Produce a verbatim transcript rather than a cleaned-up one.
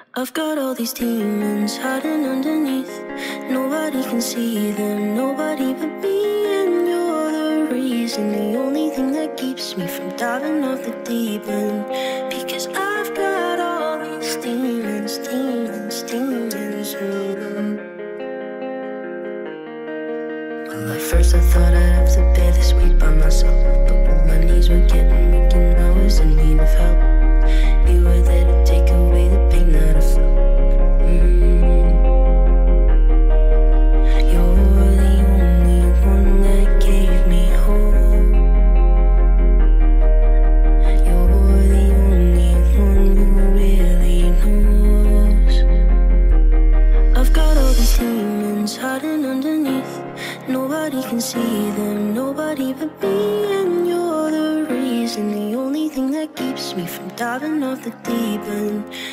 I've got all these demons hiding underneath. Nobody can see them, nobody but me. And you're the reason, the only thing that keeps me from diving off the deep end. Because I've got all these demons, demons, demons. mm. Well, at first I thought I'd have to bear this weight by myself, but when my knees were getting weak and I was in need of help, you were there to take away the pain that I felt. Mm. You're the only one that gave me hope. You're the only one who really knows. I've got all these demons hiding underneath. Nobody can see them, nobody but me. And you're the reason, the only thing that keeps me from diving off the deep end.